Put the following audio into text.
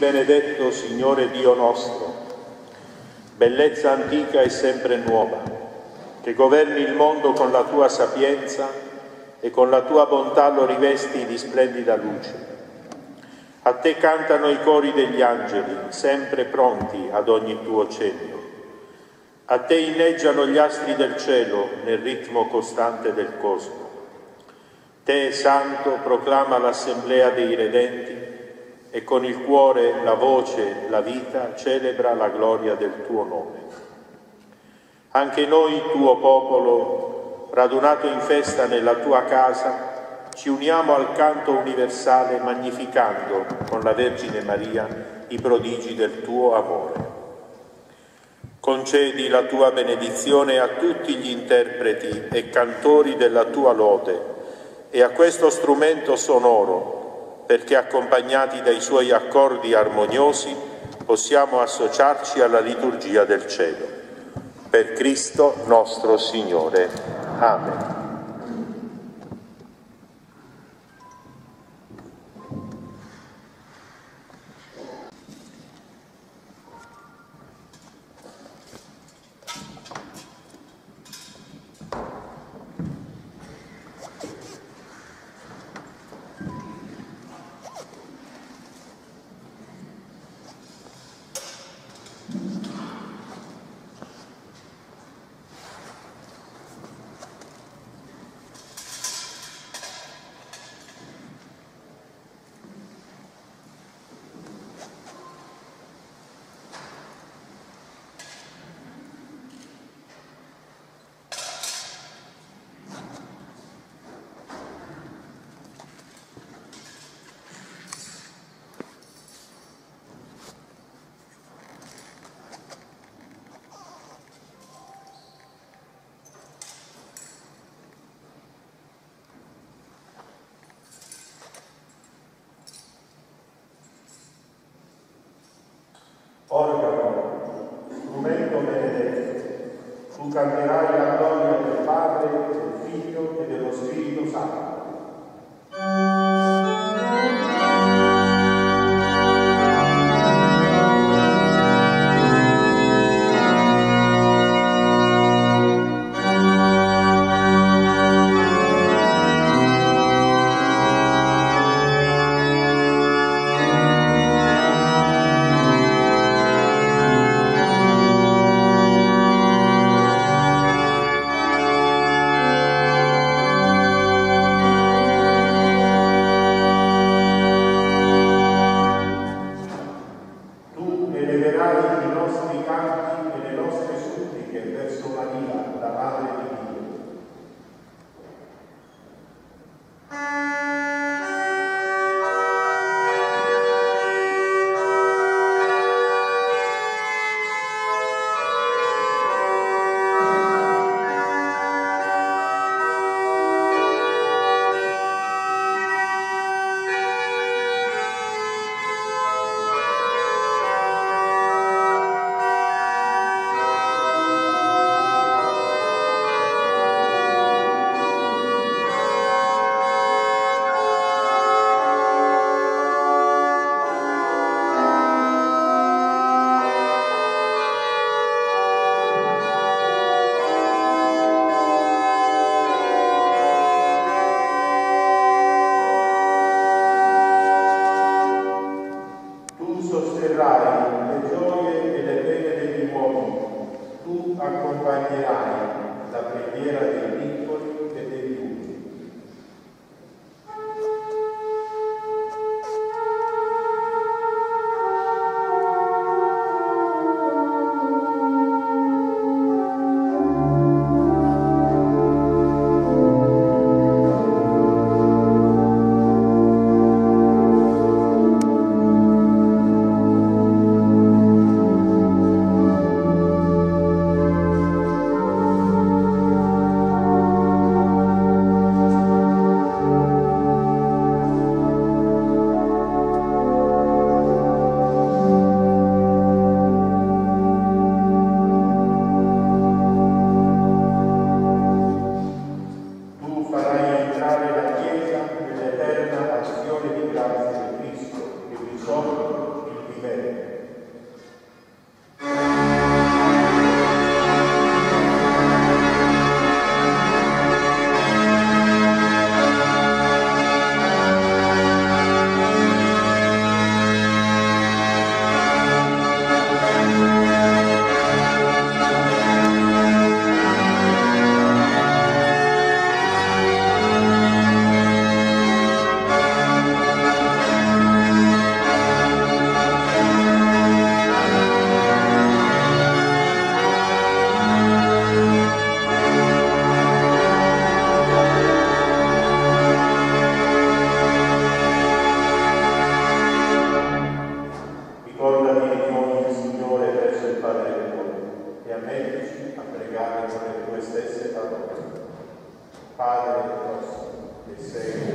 benedetto Signore Dio nostro, bellezza antica e sempre nuova, che governi il mondo con la tua sapienza e con la tua bontà lo rivesti di splendida luce. A te cantano i cori degli angeli, sempre pronti ad ogni tuo cenno. A te inneggiano gli astri del cielo nel ritmo costante del cosmo. Te, Santo, proclama l'assemblea dei redenti e con il cuore, la voce, la vita celebra la gloria del tuo nome. Anche noi, tuo popolo, radunato in festa nella tua casa, ci uniamo al canto universale magnificando con la Vergine Maria i prodigi del tuo amore. Concedi la tua benedizione a tutti gli interpreti e cantori della tua lode e a questo strumento sonoro, perché accompagnati dai suoi accordi armoniosi possiamo associarci alla liturgia del cielo. Per Cristo nostro Signore. Amen. Organo, strumento benedetto, tu canterai la gloria del Padre, del Figlio e dello Spirito Santo. Padre nostro, che sei